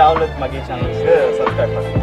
Travel with Maggie channel-க்கு subscribe பண்ணுங்க.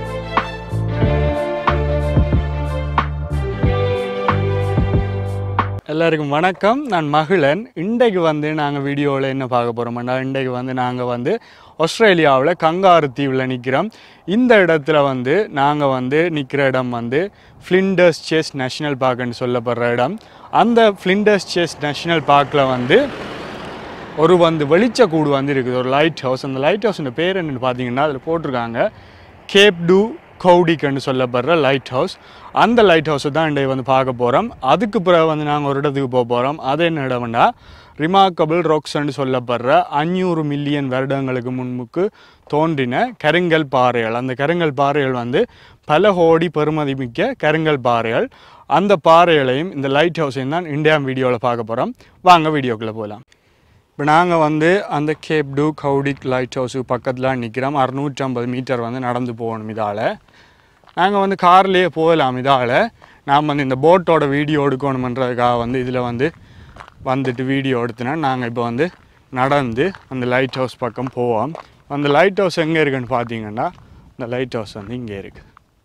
எல்லாருக்கும் வணக்கம். நான் மகிழன். இன்றைக்கு வந்து நாங்கள் வீடியோவில் என்ன பார்க்க போகிறோம்னா, இன்றைக்கு வந்து நாங்கள் வந்து ஆஸ்திரேலியாவில் கங்காரு தீவில் நிற்கிறோம். இந்த இடத்துல வந்து நாங்கள் வந்து நிற்கிற இடம் வந்து ஃப்ளிண்டர்ஸ் செஸ் நேஷ்னல் பார்க்குன்னு சொல்லப்படுற இடம். அந்த ஃப்ளிண்டர்ஸ் செஸ் நேஷ்னல் பார்க்கில் வந்து ஒரு வந்து வெளிச்சக்கூடு வந்து இருக்குது, ஒரு லைட் ஹவுஸ். அந்த லைட் ஹவுஸோட பேர் என்னென்னு பார்த்தீங்கன்னா அதில் போட்டிருக்காங்க Couedic சொல்லப்படுற லைட் ஹவுஸ். அந்த லைட் ஹவுஸை தான் இன்றைக்கு வந்து பார்க்க போகிறோம். அதுக்கு பிறகு வந்து நாங்கள் ஒரு இடத்துக்கு போக போகிறோம். அது என்ன இடம்னா ரிமார்க்கபிள் ராக்ஸ்ன்னு சொல்லப்படுற 500 மில்லியன் வருடங்களுக்கு முன்புக்கு தோன்றின கருங்கல் பாறைகள். அந்த கருங்கல் பாறைகள் வந்து பல கோடி பெறுமதிமிக்க கருங்கல் பாறைகள். அந்த பாறைகளையும் இந்த லைட் ஹவுஸையும் தான் இந்தியா வீடியோவில் பார்க்க போகிறோம். வாங்க வீடியோக்குள்ளே போகலாம். இப்போ நாங்கள் வந்து அந்த Couedic Lighthouse பக்கத்தில் நிற்கிறோம். 650 மீட்டர் வந்து நடந்து போகணும். இதால் நாங்கள் வந்து கார்லேயே போகலாம். இதால் நாம் வந்து இந்த போட்டோட வீடியோ எடுக்கணுமன்றதுக்காக வந்து இதில் வந்துட்டு வீடியோ எடுத்துனா நாங்கள் இப்போ வந்து நடந்து அந்த லைட் ஹவுஸ் பக்கம் போவோம். அந்த லைட் ஹவுஸ் எங்கே இருக்குன்னு பார்த்தீங்கன்னா இந்த லைட் ஹவுஸ் வந்து இங்கே இருக்குது.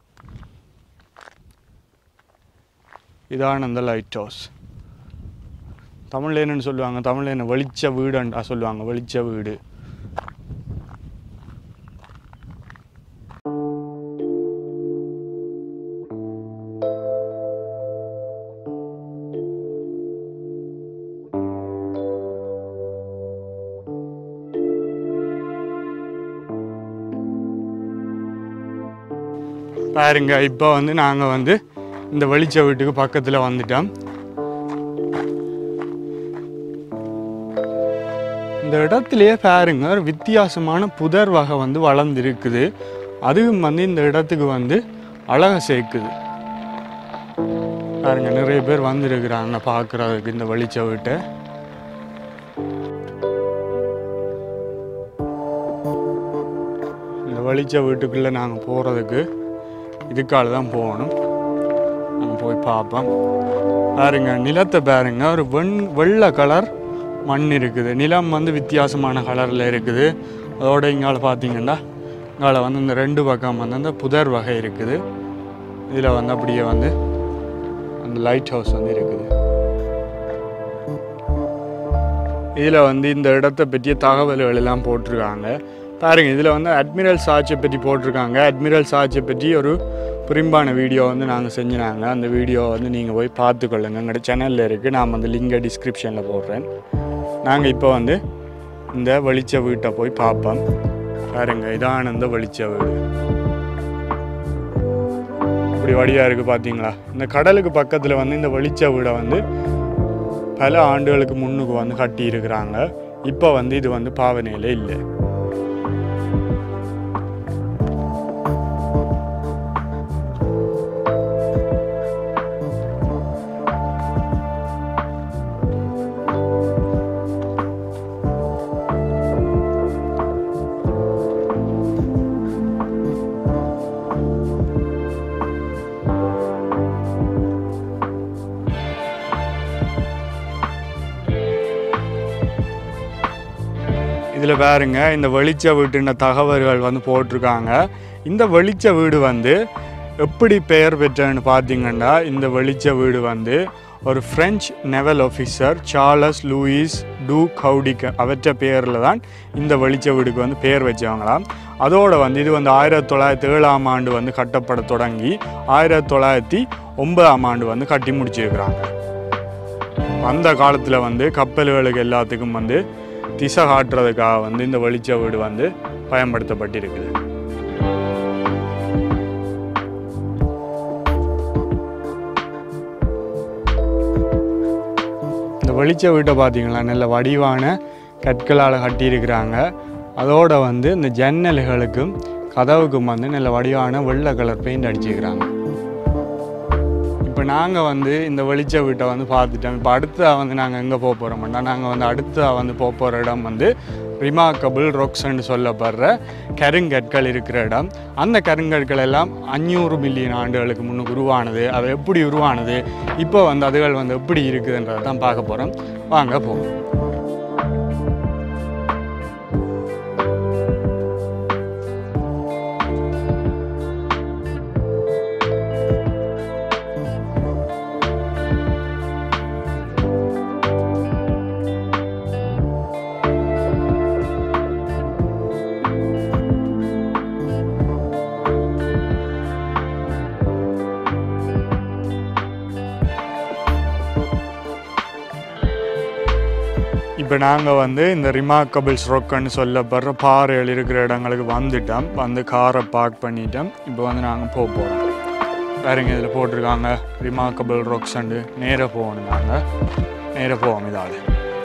இதான அந்த லைட் ஹவுஸ். தமிழில் என்னன்னு சொல்லுவாங்க, தமிழில் என்ன வெளிச்ச வீடுண்டா சொல்லுவாங்க, வெளிச்ச வீடு. பாருங்க, இப்போ வந்து நாங்கள் வந்து இந்த வெளிச்ச வீட்டுக்கு பக்கத்தில் வந்துட்டோம். இந்த இடத்துலையே பாருங்க ஒரு வித்தியாசமான புதர் வகை வந்து வளர்ந்துருக்குது. அதுவும் வந்து இந்த இடத்துக்கு வந்து அழகை சேர்க்குது. பாருங்க, நிறைய பேர் வந்துருக்குறாங்க பார்க்குறதுக்கு இந்த வெளிச்ச வீட்டை. இந்த வெளிச்ச வீட்டுக்குள்ளே நாங்கள் போகிறதுக்கு இதுக்கால தான் போகணும். நாங்கள் போய் பார்ப்போம். பாருங்க, நிலத்தை பாருங்க, ஒரு வெள்ளை கலர் மண் இருக்குது. நிலம் வந்து வித்தியாசமான கலரில் இருக்குது. அதோடு இங்கால பார்த்தீங்கன்னா இங்கால வந்து இந்த ரெண்டு பக்கம் வந்து அந்த புதர் வகை இருக்குது. இதில் வந்து அப்படியே வந்து அந்த லைட் ஹவுஸ் வந்து இருக்குது. இதில் வந்து இந்த இடத்தை பற்றிய தகவல்கள் எல்லாம் போட்டிருக்காங்க. பாருங்கள், இதில் வந்து அட்மிரல் சாட்சியை பற்றி போட்டிருக்காங்க. அட்மிரல் சாட்சியை பற்றி ஒரு புரிம்பான வீடியோ வந்து நாங்கள் செஞ்சினாங்க. அந்த வீடியோ வந்து நீங்கள் போய் பார்த்துக்கொள்ளுங்க. எங்களோட சேனலில் இருக்குது. நான் அந்த லிங்கை டிஸ்கிரிப்ஷனில் போடுறேன். நாங்கள் இப்போ வந்து இந்த வெளிச்ச வீட்டை போய் பார்ப்போம். பாருங்க, இதான இந்த வெளிச்ச வீடு. இப்படி வழியாக இருக்குது பார்த்தீங்களா? இந்த கடலுக்கு பக்கத்தில் வந்து இந்த வெளிச்ச வீடை வந்து பல ஆண்டுகளுக்கு முன்னுக்கு வந்து கட்டி இருக்கிறாங்க. இப்போ வந்து இது வந்து பாவனையில் இல்லை. இதில் பாருங்க, இந்த வெளிச்ச வீட்டுன்ற தகவல்கள் வந்து போட்டிருக்காங்க. இந்த வெளிச்ச வீடு வந்து எப்படி பெயர் பெற்றன்னு பார்த்தீங்கன்னா, இந்த வெளிச்ச வீடு வந்து ஒரு French naval officer Charles Louis Couedic அவற்ற பேரில் தான் இந்த வெளிச்ச வீடுக்கு வந்து பெயர் வச்சவங்களாம். அதோடு வந்து இது வந்து 1907ஆம் ஆண்டு வந்து கட்டப்பட தொடங்கி 1909ஆம் ஆண்டு வந்து கட்டி முடிச்சிருக்கிறாங்க. அந்த காலத்தில் வந்து கப்பல்களுக்கு எல்லாத்துக்கும் வந்து திசை காட்டுறதுக்காக வந்து இந்த வெளிச்ச வீடு வந்து பயன்படுத்தப்பட்டிருக்குது. இந்த வெளிச்ச வீட்டை பார்த்தீங்களா, நல்ல வடிவான கற்களால் கட்டியிருக்கிறாங்க. அதோடு வந்து இந்த ஜன்னல்களுக்கும் கதவுக்கும் வந்து நல்ல வடிவான வெள்ளை கலர் பெயிண்ட் அடிச்சிருக்கிறாங்க. இப்போ நாங்கள் வந்து இந்த வெளிச்ச வீட்டை வந்து பார்த்துட்டோம். இப்போ அடுத்ததாக வந்து நாங்கள் எங்கே போக போகிறோம்னா, நாங்கள் வந்து அடுத்ததாக வந்து போக போகிற இடம் வந்து ரிமார்க்கபிள் ராக்ஸ்ன்னு சொல்லப்படுற கருங்கற்கள் இருக்கிற இடம். அந்த கருங்கற்கள் எல்லாம் 500 மில்லியன் ஆண்டுகளுக்கு முன்னுக்கு உருவானது. அது எப்படி உருவானது, இப்போ வந்து அதுகள் வந்து எப்படி இருக்குதுன்றதை தான் பார்க்க போகிறோம். வாங்க போவோம். இப்போ நாங்கள் வந்து இந்த ரிமார்க்கபிள்ஸ் ரொக்குன்னு சொல்லப்படுற பாறைகள் இருக்கிற இடங்களுக்கு வந்துட்டோம். வந்து காரை பார்க் பண்ணிட்டோம். இப்போ வந்து நாங்கள் போக போகிறோம். வேறுங்க இதில் போட்டிருக்காங்க ரிமார்க்கபிள் ரொக்ஸ்ண்டு. நேராக போகணும். நாங்கள் நேராக போவோம். இதால்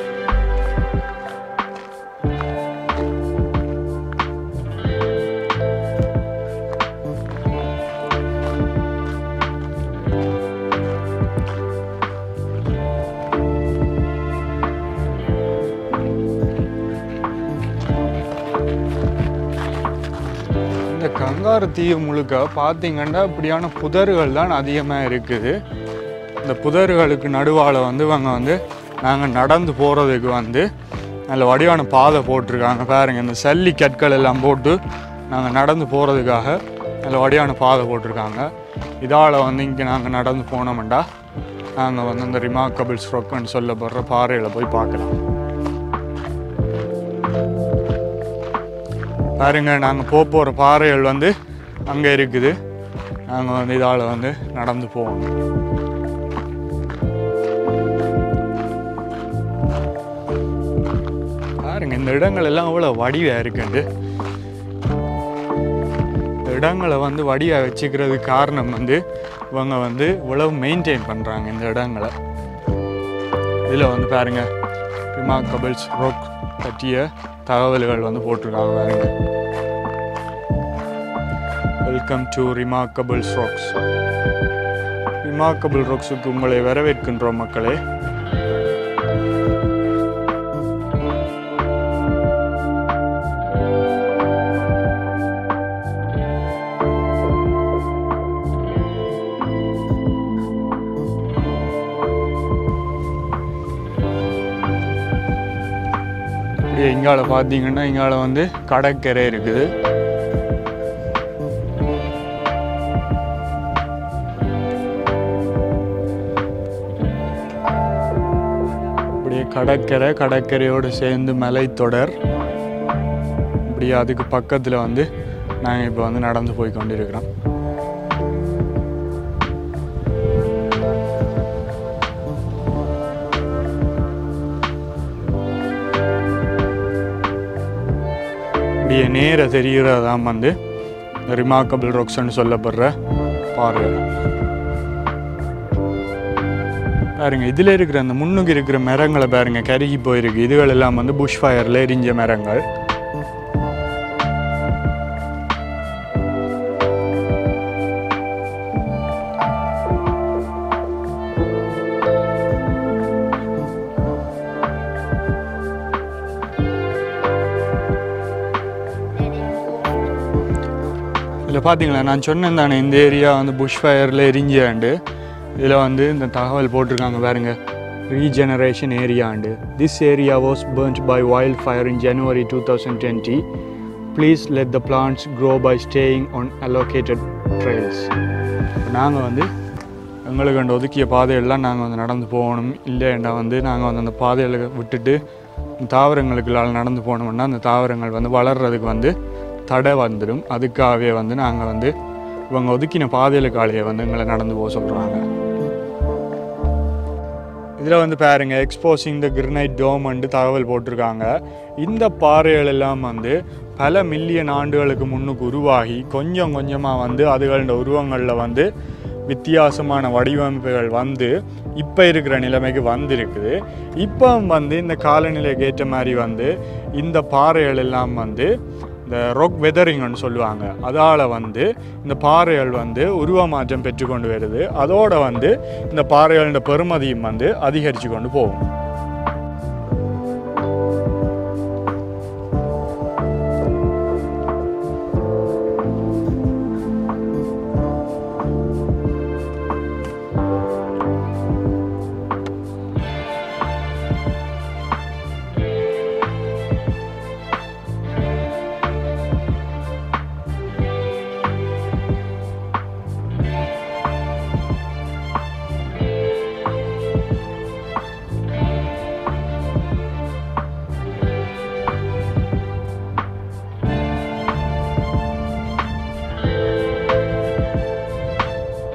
கங்காரு தீவு முழுக்க பார்த்தீங்கன்னா இப்படியான புதர்கள் தான் அதிகமாக இருக்குது. இந்த புதர்களுக்கு நடுவால் வந்து இவங்க வந்து நாங்கள் நடந்து போகிறதுக்கு வந்து நல்ல வடிவான பாதை போட்டிருக்காங்க. பாருங்கள், இந்த சல்லி கற்கள் எல்லாம் போட்டு நாங்கள் நடந்து போகிறதுக்காக நல்ல வடிவான பாதை போட்டிருக்காங்க. இதால் வந்து இங்கே நாங்கள் நடந்து போனோம்டா நாங்கள் வந்து இந்த ரிமார்க்கபிள்ஸ் ரொக்குன்னு சொல்லப்படுற பாறைகளை போய் பார்க்கலாம். பாருங்க, நாங்கள் போகிற பாறைகள் வந்து அங்கே இருக்குது. நாங்கள் வந்து இதால் வந்து நடந்து போகணும். பாருங்க, இந்த இடங்கள் எல்லாம் அவ்வளோ வடிவாக இருக்குண்டு. இந்த இடங்களை வந்து வடிவாக வச்சுக்கிறதுக்கு காரணம் வந்து இவங்க வந்து இவ்வளவு மெயின்டைன் பண்ணுறாங்க இந்த இடங்களை. இதில் வந்து பாருங்க ரிமார்க்கபிள்ஸ் ரொக் பற்றிய தகவல்கள் வந்து போட்டிருக்காங்க. பாருங்க, welcome to remarkables rocks. Remarkable ராக்ஸுக்கு உங்களை வரவேற்கின்றோம் மக்களே. இங்கால பார்த்தீங்கன்னா இங்கால வந்து கடற்கரை இருக்குது. இப்படியே கடற்கரையோடு சேர்ந்து மலைத்தொடர். இப்படியே அதுக்கு பக்கத்தில் வந்து நாங்கள் இப்போ வந்து நடந்து போய் கொண்டிருக்கிறோம். இப்படியே நேர தெரிகிறதான் வந்து இந்த ரிமார்க்கபிள் ராக்ஸ்ன்னு சொல்லப்படுற பாறைகள். பாருங்க, இதில் இருக்கிற அந்த முன்னுக்கு இருக்கிற மரங்களை பாருங்க கருகி போயிருக்கு. இதுகள் எல்லாம் வந்து புஷ் ஃபயரில் எரிஞ்ச மரங்கள். இதில் பார்த்தீங்களா, நான் சொன்னேன் தானே இந்த ஏரியா வந்து புஷ் ஃபயரில் எரிஞ்சாண்டு. இதில் வந்து இந்த தகவல் போட்டிருக்காங்க பாருங்க, ரீஜெனரேஷன் ஏரியாண்டு. This area was burnt by wild fire in January 2020. Please let the plants grow by staying on allocated trails. நாங்கள் வந்து எங்களுக்கு அந்த ஒதுக்கிய பாதையெல்லாம் நாங்கள் வந்து நடந்து போகணும். இல்லைண்டா வந்து நாங்கள் வந்து அந்த பாதைகளை விட்டுட்டு தாவரங்களுக்குள்ளால் நடந்து போனோம்னா அந்த தாவரங்கள் வந்து வளர்கிறதுக்கு வந்து தடை வந்துடும். அதுக்காகவே வந்து நாங்கள் வந்து இவங்க ஒதுக்கின பாதைகளுக்காலேயே வந்து எங்களை நடந்து போக சொல்கிறாங்க. இதில் வந்து பாருங்க, எக்ஸ்போசிங் த கிரனைட் டோம்னு தகவல் போட்டிருக்காங்க. இந்த பாறைகள் எல்லாம் வந்து பல மில்லியன் ஆண்டுகளுக்கு முன்னுக்கு உருவாகி கொஞ்சம் கொஞ்சமாக வந்து அதுகளோட உருவங்களில் வந்து வித்தியாசமான வடிவமைப்புகள் வந்து இப்போ இருக்கிற நிலைமைக்கு வந்திருக்குது. இப்போ வந்து இந்த காலநிலைக்கு ஏற்ற மாதிரி வந்து இந்த பாறைகள் எல்லாம் வந்து இந்த ராக் வெதரிங்னு சொல்லுவாங்க. அதால் வந்து இந்த பாறைகள் வந்து உருவமாற்றம் பெற்றுக்கொண்டு வருது. அதோடு வந்து இந்த பாறைகளோட பெறுமதியும் வந்து அதிகரித்து கொண்டு போகும்.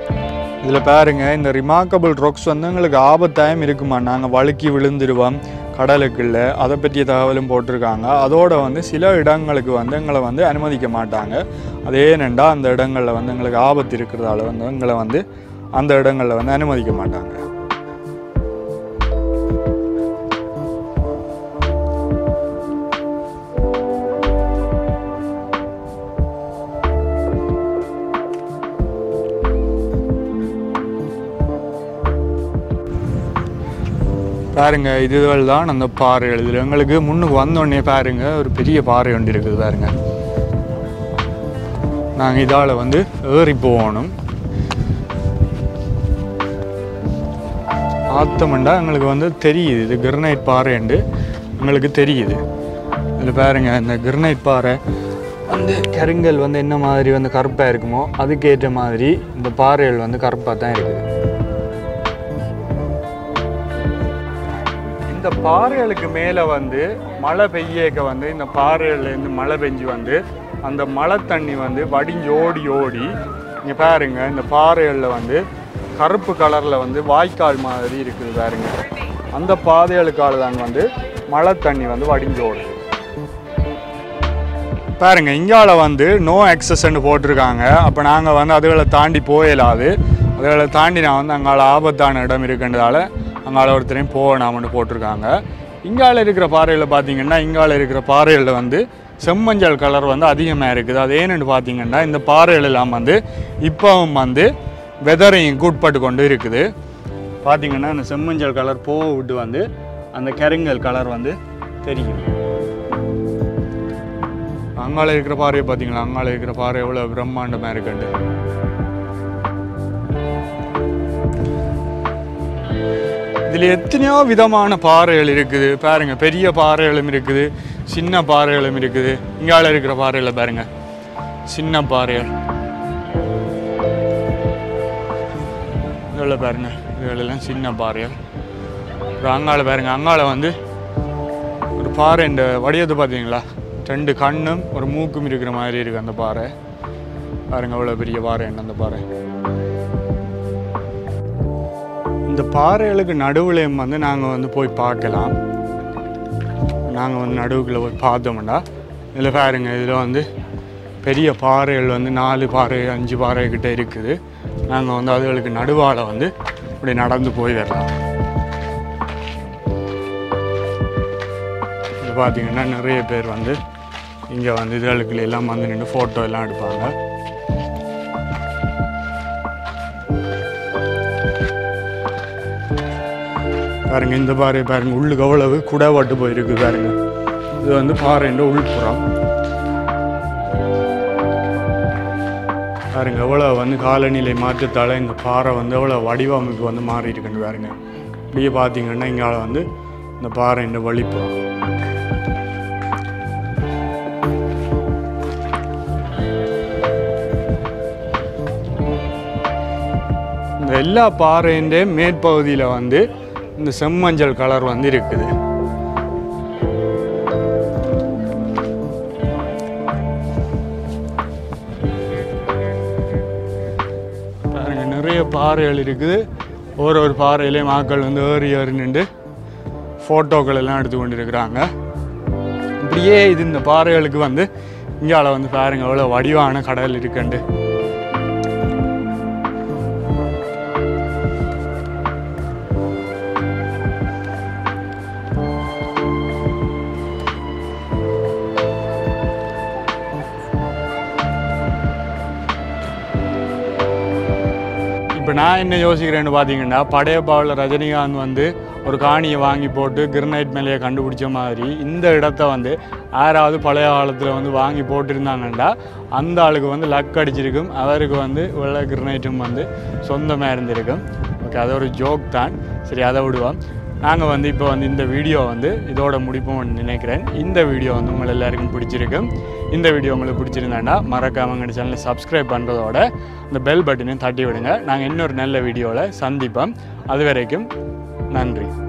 இதில் பாருங்க, இந்த ரிமார்க்கபிள் ராக்ஸ் வந்து எங்களுக்கு ஆபத்தாயம் இருக்குமா. நாங்கள் வழுக்கி விழுந்துடுவோம், கடலுக்குள்ள அதை பற்றிய தகவலும் போட்டிருக்காங்க. அதோட வந்து சில இடங்களுக்கு வந்து எங்களை வந்து அனுமதிக்க மாட்டாங்க. அதே ஏனெண்டா அந்த இடங்களில் வந்து எங்களுக்கு ஆபத்து இருக்கிறதால வந்து எங்களை வந்து அந்த இடங்களில் வந்து அனுமதிக்க மாட்டாங்க. பாருங்க, இதுகள் தான் அந்த பாறைகள். இதில் எங்களுக்கு முன்னுக்கு வந்தோடனே பாருங்க ஒரு பெரிய பாறை ஒன்று இருக்குது பாருங்க. நாங்கள் இதால் வந்து ஏறி போகணும். ஆத்தமண்டா எங்களுக்கு வந்து தெரியுது இது கிரனைட் பாறைண்டு எங்களுக்கு தெரியுது. இதில் பாருங்க இந்த கிரனைட் பாறை வந்து கருங்கல் வந்து என்ன மாதிரி வந்து கருப்பாக இருக்குமோ அதுக்கேற்ற மாதிரி இந்த பாறைகள் வந்து கருப்பாக தான் இருக்குது. இந்த பாறைகளுக்கு மேலே வந்து மழை பெய்யக்க வந்து இந்த பாறைகள்லேருந்து மழை பெஞ்சு வந்து அந்த மழை தண்ணி வந்து வடிஞ்சு ஓடி ஓடி இங்கே பாருங்க இந்த பாறைகளில் வந்து கருப்பு கலரில் வந்து வாய்க்கால் மாதிரி இருக்குது பாருங்க. அந்த பாதைகளுக்கால தான் வந்து மழை தண்ணி வந்து வடிஞ்சு ஓடுது. பாருங்க இங்கால வந்து நோ ஆக்சஸ்ன்னு போட்டிருக்காங்க. அப்போ நாங்கள் வந்து அதுகளை தாண்டி போயிடாது. அதுகளை தாண்டி நான் வந்து அங்கால ஆபத்தான இடம் இருக்குன்றதால அங்கால ஒருத்தரையும் போகணாமன்னு போட்டிருக்காங்க. இங்கால இருக்கிற பாறையில் பார்த்தீங்கன்னா இங்கால இருக்கிற பாறைகளில் வந்து செம்மஞ்சள் கலர் வந்து அதிகமாக இருக்குது. அது ஏன்னு பார்த்தீங்கன்னா இந்த பாறைகள் எல்லாம் வந்து இப்போவும் வந்து வெதரையும் கூட்பட்டு கொண்டு இருக்குது. பார்த்தீங்கன்னா இந்த செம்மஞ்சள் கலர் போக விட்டு வந்து அந்த கருங்கல் கலர் வந்து தெரியும். அங்கால இருக்கிற பாறையை பார்த்தீங்களா? அங்கால இருக்கிற பாறை எவ்வளோ பிரம்மாண்டமாக இருக்குண்டு. இதில் எத்தனையோ விதமான பாறைகள் இருக்குது பாருங்க. பெரிய பாறைகளும் இருக்குது, சின்ன பாறைகளும் இருக்குது. இங்கால இருக்கிற பாறைகளை பாருங்க, சின்ன பாறைகள். இதில் பாருங்க, இதுகளெல்லாம் சின்ன பாறைகள். அப்புறம் அங்கால பாருங்க, அங்கால வந்து ஒரு பாறை இந்த வடிவத்தை பார்த்தீங்களா? 2 கண்ணும் ஒரு மூக்கும் இருக்கிற மாதிரி இருக்குது அந்த பாறை. பாருங்க அவ்வளோ பெரிய பாறை என்ன அந்த பாறை. இந்த பாறைகளுக்கு நடுவுலையும் வந்து நாங்கள் வந்து போய் பார்க்கலாம். நாங்கள் வந்து நடுவுக்குள்ளே போய் பார்த்தோம்னா இதில் பாருங்க, இதில் வந்து பெரிய பாறைகள் வந்து 4 பாறை 5 பாறை கிட்ட இருக்குது. நாங்கள் வந்து அதுகளுக்கு நடுவால் வந்து இப்படி நடந்து போய் வரலாம். இது பார்த்தீங்கன்னா நிறைய பேர் வந்து இங்கே வந்து இதுகளுக்குள்ள எல்லாம் வந்து நின்று ஃபோட்டோ எல்லாம் எடுப்பாங்க. பாருங்க இந்த பாறை பாருங்க, உள்ளுக்கு அவ்வளவு குடவாட்டு போயிருக்கு பாருங்க. இது வந்து பாறைன்ற உள்புறம் பாருங்க. எவ்வளோ வந்து காலநிலை மாற்றத்தால் இந்த பாறை வந்து எவ்வளோ வடிவமைப்பு வந்து மாறி இருக்குன்னு பாருங்க. இப்படியே பார்த்தீங்கன்னா இங்கால வந்து இந்த பாறைன்ற வழிப்புறம். இந்த எல்லா பாறைன்ற மேற்பகுதியில் வந்து இந்த செம்மஞ்சள் கலர் வந்து இருக்குது. பாருங்க நிறைய பாறைகள் இருக்குது. ஒரு பாறையிலேயும் ஆட்கள் வந்து ஏறி நின்று ஃபோட்டோக்கள் எல்லாம் எடுத்து கொண்டு இருக்கிறாங்க. இப்படியே இது இந்த பாறைகளுக்கு வந்து இங்கால வந்து பாருங்க எவ்வளோ வடிவான கடல் இருக்குண்டு. இப்போ நான் என்ன யோசிக்கிறேன்னு பார்த்தீங்கன்னா, படையப்பாவில் ரஜினிகாந்த் வந்து ஒரு காணியை வாங்கி போட்டு கிரனைட் மேலேயே கண்டுபிடிச்ச மாதிரி இந்த இடத்த வந்து யாராவது பழைய காலத்தில் வந்து வாங்கி போட்டிருந்தாங்கன்னா அந்த ஆளுக்கு வந்து லக் அடிச்சிருக்கும். அவருக்கு வந்து வெள்ளை கிரனைட்டும் வந்து சொந்தமாக இருந்திருக்கும். ஓகே, அது ஒரு ஜோக் தான். சரி, அதை விடுவோம். நாங்கள் வந்து இப்போ வந்து இந்த வீடியோ வந்து இதோட முடிப்போம்னு நினைக்கிறேன். இந்த வீடியோ வந்து உங்களை எல்லாருக்கும் பிடிச்சிருக்கும். இந்த வீடியோ உங்களுக்கு பிடிச்சிருந்தாண்டா மறக்காம எங்கள் சேனலை சப்ஸ்கிரைப் பண்ணுறதோட இந்த பெல் பட்டனையும் தட்டி விடுங்க. நாங்கள் இன்னொரு நல்ல வீடியோவில் சந்திப்போம். அது வரைக்கும் நன்றி.